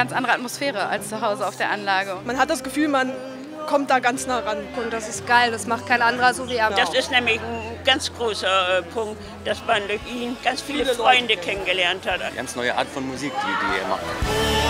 ganz andere Atmosphäre als zu Hause auf der Anlage. Man hat das Gefühl, man kommt da ganz nah ran. Und das ist geil, das macht kein anderer so wie er. Das ist nämlich ein ganz großer Punkt, dass man durch ihn ganz viele Freunde kennengelernt hat. Eine ganz neue Art von Musik, die er macht.